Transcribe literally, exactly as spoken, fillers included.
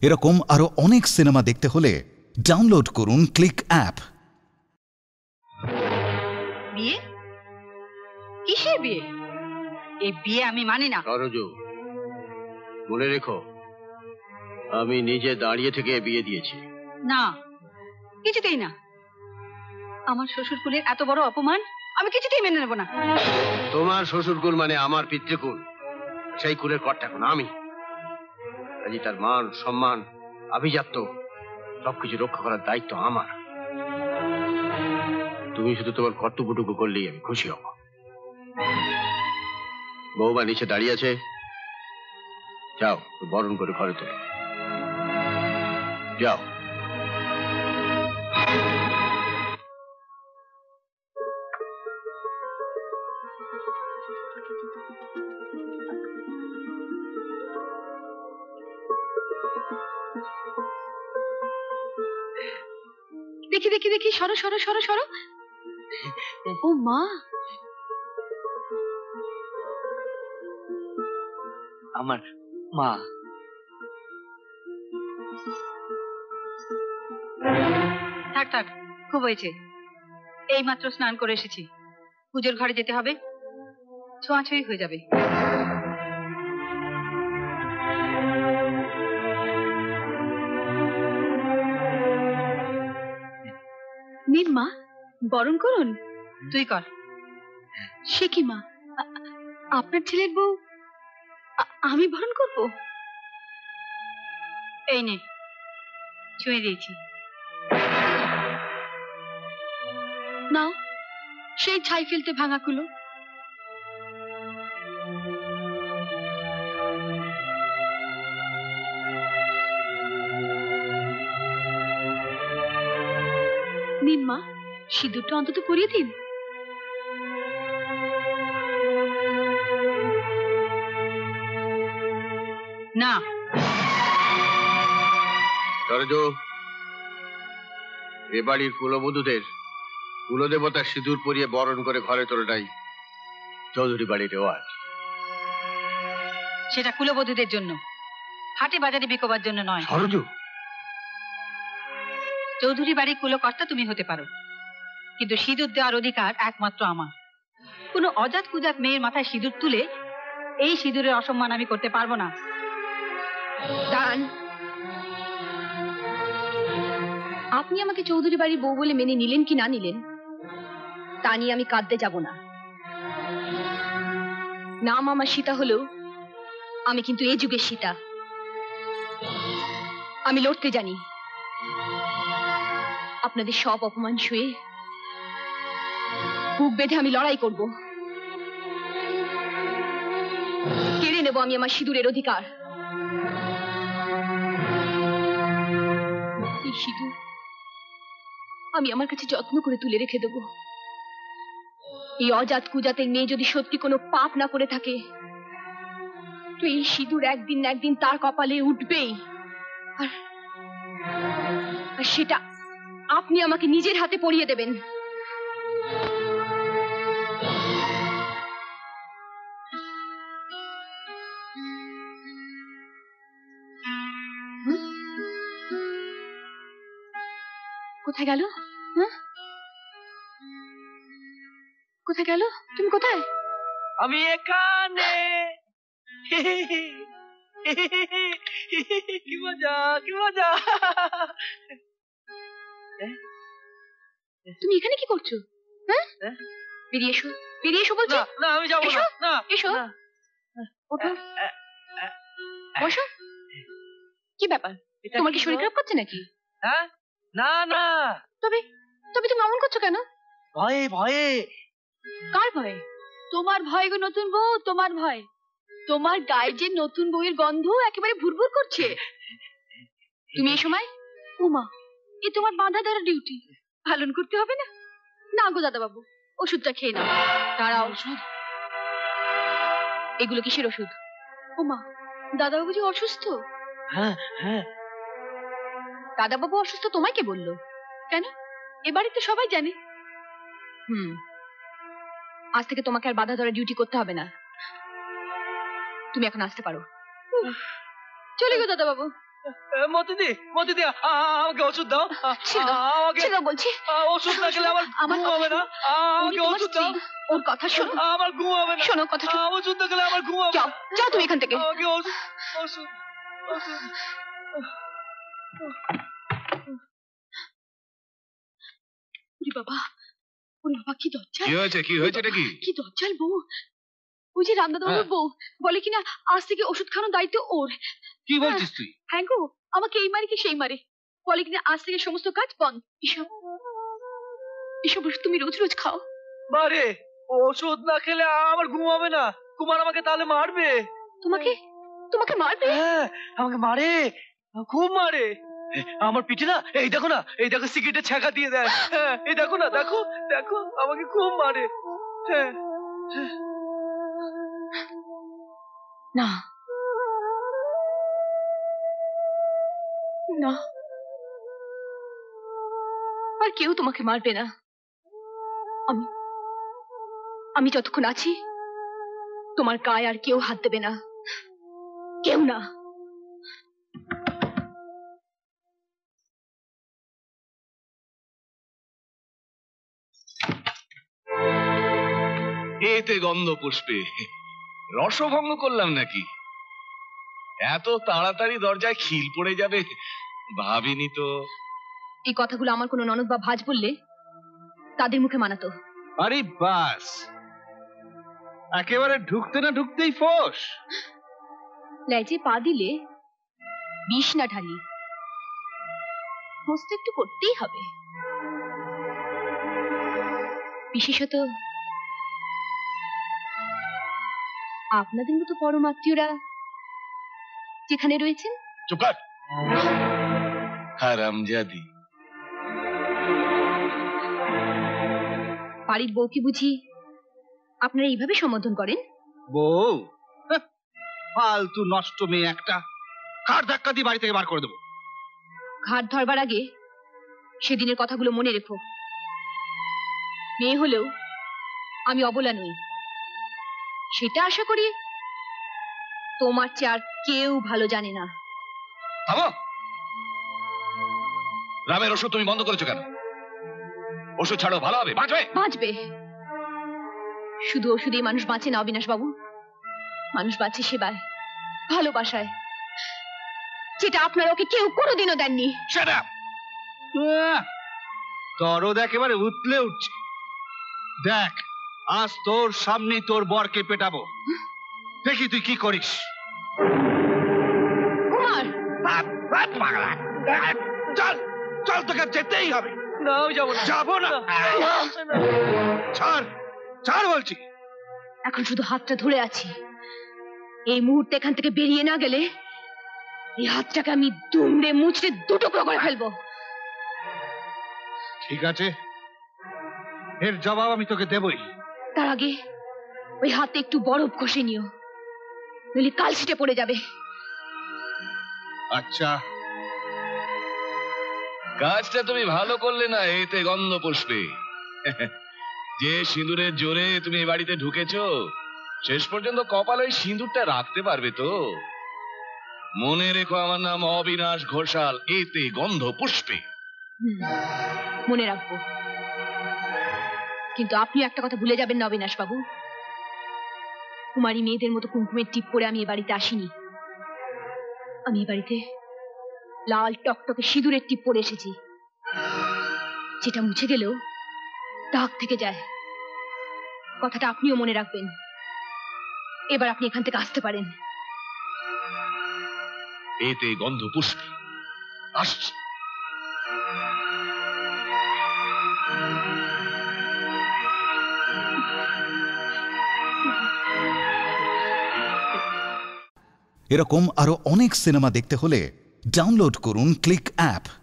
এরকম আরো অনেক সিনেমা দেখতে হলে ডাউনলোড করুন ক্লিক অ্যাপ। বিয়ে? কিসের বিয়ে? এই বিয়ে আমি মানি না। সরজু, মনে রেখো আমি নিজে দাঁড়িয়ে থেকে বিয়ে দিয়েছি। না, কিছুতেই না। আমার শ্বশুরকুলের এত বড় অপমান আমি কিছুতেই মেনে নেব না। তোমার শ্বশুরকুল মানে আমার পিতৃকুল, সেই কুলের কর্তা এখন আমি। কাজে তার মান সম্মান আভিজাত্য সবকিছু রক্ষা করার দায়িত্ব আমার। তুমি শুধু তোমার কর্তব্যটুকু করলেই আমি খুশি হব। বৌমা নিচে দাঁড়িয়ে আছে, যাও বরণ করে ঘরে তোলো। যাও। দেখি দেখি দেখি, সরো সরো সরো সরো। ও মা, আমার মা। থাক থাক, খুব হয়েছে। এই মাত্র স্নান করে এসেছি, পুজোর ঘরে যেতে হবে, ছোঁয়াছুঁই হয়ে যাবে। নিন মা, বরণ করুন। তুই কর। সে কি মা, আপনার ছেলের বউ আমি বরণ করব? এই নে, ছুঁয়ে দিয়েছি। নাও, সেই ছাই ফেলতে ভাঙা কুলো। নিন মা, সিঁদুরটা অন্তত পরিয়ে দিন। না সরজু, এ বাড়ির কুলবধূদের কুলদেবতার সিঁদুর পরিয়ে বরণ করে ঘরে তোলাটাই চৌধুরী বাড়ির রেওয়াজ। সেটা কুলবধূদের জন্য, হাটে বাজারে বিকবার জন্য নয়। সরজু, চৌধুরী বাড়ির কুলকর্তা তুমি হতে পারো, কিন্তু সিঁদুর দেওয়ার অধিকার একমাত্র আমার। কোনো অজাত কুজাত মেয়ের মাথায় সিঁদুর তুলে এই সিঁদুরের অসম্মান আমি করতে পারবো না। দাঁড়ান, আপনি আমাকে চৌধুরী বাড়ির বউ বলে মেনে নিলেন কি না নিলেন তা নিয়ে আমি কাঁদতে যাব না। নাম আমার সীতা হলেও আমি কিন্তু এই যুগের সীতা। আমি লড়তে জানি। আপনাদের সব অপমান শুয়ে বুক বেঁধে আমি লড়াই করব। কেড়ে নেব আমি আমার সিঁদুরের অধিকার। এই সিঁদুর আমি আমার কাছে যত্ন করে তুলে রেখে দেব। এই অজাত কুজাতের মেয়ে যদি সত্যি কোনো পাপ না করে থাকে, তো এই সিঁদুর একদিন না একদিন তার কপালে উঠবেই। আর সেটা আপনি আমাকে নিজের হাতে পরিয়ে দেবেন। কোথায় গেল? কোথায় গেল? তুমি কোথায়? আমি এখানে। কি মজা, কি মজা। তুমি এখানে কি করছো? হ্যাঁ, বেরিয়ে এসো, বেরিয়ে এসো বলছি। না আমি যাবো না। না এসো, ওঠো, বসো। কি ব্যাপার, তোমার কি শরীর খারাপ করছে নাকি? হ্যাঁ, না না। তবে তবে তুমি অমন করছো কেন? ভয়ে ভয়ে। কার ভয়ে? তোমার ভয় গো নতুন বউ, তোমার ভয়। তোমার গায়ে যে নতুন বউয়ের গন্ধ একেবারে ভুরভুর করছে। তুমি এই সময়? উমা, এ তোমার বাঁধা ধরা ডিউটি, পালন করতে হবে না? না গো দাদা বাবু, ওষুধটা খেয়ে নাও। তারা ওষুধ? এগুলো কিসের ওষুধ? উমা, দাদা বাবু যে অসুস্থ। হ্যাঁ হ্যাঁ। দাদা বাবু অসুস্থ তোমায় কে বললো? কেন, এবারে তো সবাই জানে। হুম, আজ থেকে তোমাকে আর বাধা ধরা ডিউটি করতে হবে না। তুমি এখন আসতে পারো। চলে গো দাদা বাবু, মতিদি মতিদি আমাকে ওষুধ দাও আমাকে বলছি ওষুধ না খেলে আমার আমার ঘুম হবে না আমাকে ওষুধ দাও ওর কথা শোনো আমার ঘুম হবে না শোনো কথা শোনো ওষুধ না খেলে আমার ঘুম হবে যাও যাও তুমি এখান থেকে আমাকে ওষুধ ওষুধ ওষুধ ওরে বাবা ওরে বাবা কি দরজা কি হয়েছে কি হয়েছে এটা কি কি দরজাল বউ ওই যে রামদাদাবাবুর বউ বলে কিনা আজ থেকে ওষুধ খাওয়ানোর দায়িত্ব ওর কি বলছিস তুই হ্যাঁ গো আমাকে এই মারে কি সেই মারে বলে কিনা আজ থেকে সমস্ত কাজ বন্ধ এসব এসব ওষুধ তুমি রোজ রোজ খাও মারে ওষুধ না খেলে আমার ঘুম হবে না কুমার আমাকে তাহলে মারবে তোমাকে তোমাকে মারবে হ্যাঁ আমাকে মারে খুব মারে আমার পিঠে না এই দেখো না এই দেখো সিগারেটের ছ্যাঁকা দিয়ে দেয় হ্যাঁ এই দেখো না দেখো দেখো আমাকে খুব মারে হ্যাঁ না না আর কেউ তোমাকে মারবে না আমি আমি যতক্ষণ আছি তোমার গায়ে আর কেউ হাত দেবে না কেউ না এতে গন্ধ পুষ্পে রসভঙ্গ করলাম নাকি এত তাড়াতাড়ি দরজায় খিল পড়ে যাবে ভাবিনি তো এই কথাগুলো আমার কোনো ননদ বা ভাজ বললে তাদের মুখে মানাতো আরে বাস একেবারে ঢুকতে না ঢুকতেই ফোস লেজে পা দিলে বিষ না ঢালি হোস্ট একটু করতেই হবে বিশেষত আপনাদের মতো পরম আত্মীয়রা যেখানে রয়েছেন চুপ কর হারামজাদি বাড়ির বউকে বুঝি আপনারা এইভাবে সম্বোধন করেন বউ ফালতু নষ্ট মেয়ে একটা কার ধাক্কা দিয়ে বাড়ি থেকে বার করে দেবো ঘাট ধরবার আগে সেদিনের কথাগুলো মনে রেখো মেয়ে হলেও আমি অবলা নই সেটা আশা করি তোমার চেয়ে আর কেউ ভালো জানে না থামো রামের ওষুধ তুমি বন্ধ করেছো কেন ওষুধ ছাড়ো ভালো হবে বাঁচবে বাঁচবে শুধু ওষুধেই মানুষ বাঁচে না অবিনাশ বাবু মানুষ বাঁচে সেবায় ভালোবাসায় যেটা আপনারা ওকে কেউ কোনোদিনও দেননি Shut up! দরদ একেবারে উতলে উঠছে দেখ আজ তোর সামনে তোর বরকে পেটাবো দেখি তুই কি করিস কুমার চল চল তোকে যেতেই হবে না আমি যাবো না যাবো না ছাড় ছাড় বলছি এখন শুধু হাতটা ধরে আছি এই মুহূর্তে এখান থেকে বেরিয়ে না গেলে এই হাতটাকে আমি দুমড়ে মুচড়ে দুটুকরো করে ফেলবো ঠিক আছে এর জবাব আমি তোকে দেবই তার আগে ওই হাতে একটু বরফ ঘষে নিও নইলে কালশিটে পড়ে যাবে আচ্ছা কাজটা তুমি ভালো করলে না এতে গন্ধ পুষ্পে যে সিঁদুরের জোরে তুমি এই বাড়িতে ঢুকেছো শেষ পর্যন্ত কপালে ওই সিঁদুরটা রাখতে পারবে তো মনে রেখো আমার নাম অবিনাশ ঘোষাল এতে গন্ধ পুষ্পে মনে রাখবো কিন্তু আপনি একটা কথা ভুলে যাবেন না অবিনাশ বাবু কুমারী মেয়েদের মতো কুমকুমের টিপ করে আমি এ বাড়িতে আসিনি আমি এ বাড়িতে লাল টকটকে সিঁদুরের টিপ পরে এসেছি যেটা মুছে গেলেও দাগ থেকে যায় কথাটা আপনিও মনে রাখবেন এবার আপনি এখান থেকে আসতে পারেন এতে গন্ধ পুষ্পে আসছে এরকম আরো অনেক সিনেমা দেখতে হলে ডাউনলোড করুন ক্লিক অ্যাপ।